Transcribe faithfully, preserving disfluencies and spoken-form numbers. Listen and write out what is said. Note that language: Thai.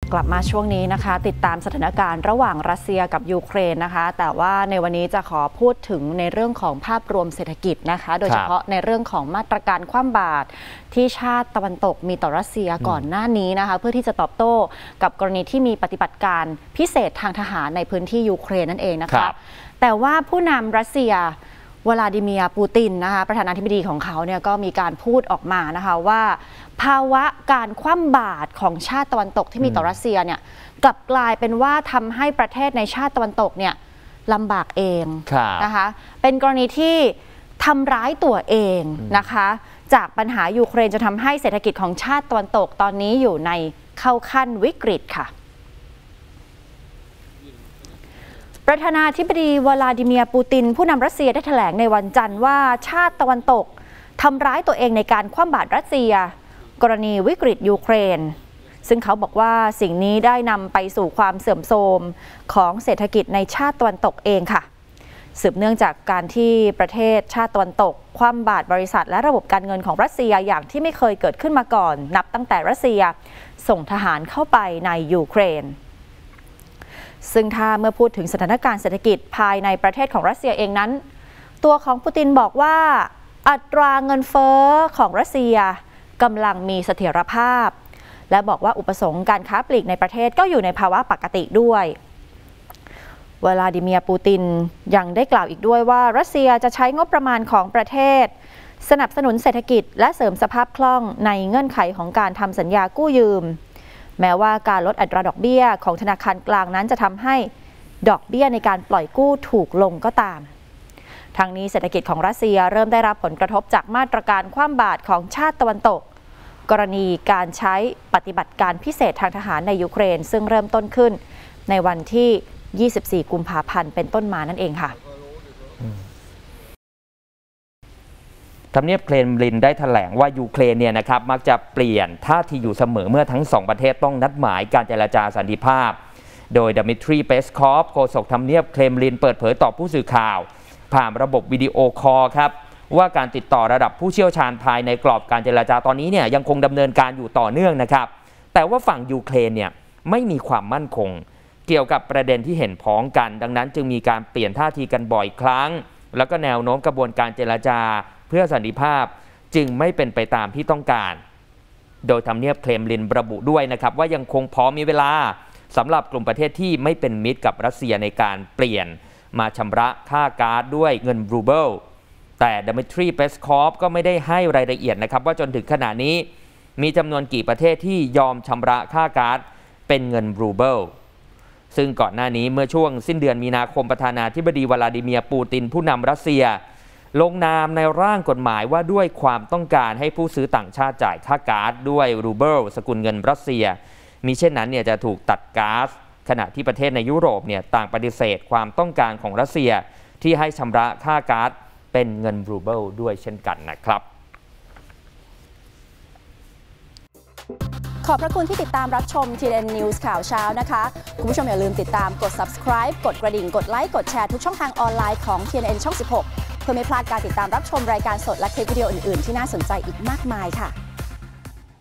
กลับมาช่วงนี้นะคะติดตามสถานการณ์ระหว่างรัสเซียกับยูเครนนะคะแต่ว่าในวันนี้จะขอพูดถึงในเรื่องของภาพรวมเศรษฐกิจนะคะโดยเฉพาะในเรื่องของมาตรการคว่ำบาตรที่ชาติตะวันตกมีต่อรัสเซียก่อนหน้านี้นะคะเพื่อที่จะตอบโต้กับกรณีที่มีปฏิบัติการพิเศษทางทหารในพื้นที่ยูเครนนั่นเองนะคะแต่ว่าผู้นำรัสเซียวลาดิเมียร์ปูตินนะคะประธานาธิบดีของเขาเนี่ยก็มีการพูดออกมานะคะว่าภาวะการคว่ำบาตรของชาติตะวันตกที่มีต่อรัสเซียเนี่ยกลับกลายเป็นว่าทำให้ประเทศในชาติตะวันตกเนี่ยลำบากเองนะคะเป็นกรณีที่ทำร้ายตัวเองนะคะจากปัญหายูเครนจะทำให้เศรษฐกิจของชาติตะวันตกตอนนี้อยู่ในเข้าขั้นวิกฤตค่ะประธานาธิบดีวลาดิเมียร์ปูตินผู้นำรัสเซียได้แถลงในวันจันทร์ว่าชาติตะวันตกทำร้ายตัวเองในการคว่ำบาตรรัสเซียกรณีวิกฤตยูเครนซึ่งเขาบอกว่าสิ่งนี้ได้นำไปสู่ความเสื่อมโทรมของเศรษฐกิจในชาติตะวันตกเองค่ะสืบเนื่องจากการที่ประเทศชาติตะวันตกคว่ำบาตรบริษัทและระบบการเงินของรัสเซียอย่างที่ไม่เคยเกิดขึ้นมาก่อนนับตั้งแต่รัสเซียส่งทหารเข้าไปในยูเครนซึ่งถ้าเมื่อพูดถึงสถานการณ์เศรษฐกิจภายในประเทศของรัสเซียเองนั้นตัวของปูตินบอกว่าอัตราเงินเฟ้อของรัสเซียกำลังมีเสถียรภาพและบอกว่าอุปสงค์การค้าปลีกในประเทศก็อยู่ในภาวะปกติด้วยวลาดิเมียร์ปูตินยังได้กล่าวอีกด้วยว่ารัสเซียจะใช้งบประมาณของประเทศสนับสนุนเศรษฐกิจและเสริมสภาพคล่องในเงื่อนไขของการทำสัญญากู้ยืมแม้ว่าการลดอัตราดอกเบี้ยของธนาคารกลางนั้นจะทำให้ดอกเบี้ยในการปล่อยกู้ถูกลงก็ตามทางนี้เศรษฐกิจของรัสเซียเริ่มได้รับผลกระทบจากมาตรการคว่ำบาตรของชาติตะวันตกกรณีการใช้ปฏิบัติการพิเศษทางทหารในยูเครนซึ่งเริ่มต้นขึ้นในวันที่ยี่สิบสี่กุมภาพันธ์เป็นต้นมานั่นเองค่ะทำเนียบเครมลินได้แถลงว่ายูเครนเนี่ยนะครับมักจะเปลี่ยนท่าทีอยู่เสมอเมื่อทั้งสองประเทศต้องนัดหมายการเจรจาสันติภาพโดยดมิทรีเปสคอฟโฆษกทำเนียบเครมลินเปิดเผยต่อผู้สื่อข่าวผ่านระบบวิดีโอคอลครับว่าการติดต่อระดับผู้เชี่ยวชาญภายในกรอบการเจรจาตอนนี้เนี่ยยังคงดำเนินการอยู่ต่อเนื่องนะครับแต่ว่าฝั่งยูเครนเนี่ยไม่มีความมั่นคงเกี่ยวกับประเด็นที่เห็นพ้องกันดังนั้นจึงมีการเปลี่ยนท่าทีกันบ่อยครั้งแล้วก็แนวโน้มกระบวนการเจรจาเพื่อสันติภาพจึงไม่เป็นไปตามที่ต้องการโดยทำเนียบเครมลินระบุด้วยนะครับว่ายังคงพอมีเวลาสำหรับกลุ่มประเทศที่ไม่เป็นมิตรกับรัสเซียในการเปลี่ยนมาชำระค่าก๊าซด้วยเงินรูเบิลแต่ดมิทรีเปสคอฟก็ไม่ได้ให้รายละเอียดนะครับว่าจนถึงขณะนี้มีจำนวนกี่ประเทศที่ยอมชำระค่าก๊าซเป็นเงินรูเบิลซึ่งก่อนหน้านี้เมื่อช่วงสิ้นเดือนมีนาคมประธานาธิบดีวลาดิเมียร์ปูตินผู้นำรัสเซียลงนามในร่างกฎหมายว่าด้วยความต้องการให้ผู้ซื้อต่างชาติจ่ายค่าก๊าซด้วยรูเบิลสกุลเงินรัสเซียมิเช่นนั้นเนี่ยจะถูกตัดก๊าซขณะที่ประเทศในยุโรปเนี่ยต่างปฏิเสธความต้องการของรัสเซียที่ให้ชำระค่าก๊าซเป็นเงินรูเบิลด้วยเช่นกันนะครับขอบพระคุณที่ติดตามรับชม ที เอ็น News ข่าวเช้านะคะคุณผู้ชมอย่าลืมติดตามกด Subscribe กดกระดิ่งกดไลค์กดแชร์ทุกช่องทางออนไลน์ของ ที เอ็น เอ็น ช่อง สิบหกเพื่อไม่พลาดการติดตามรับชมรายการสดและคลิปวิดีโออื่นๆที่น่าสนใจอีกมากมายค่ะ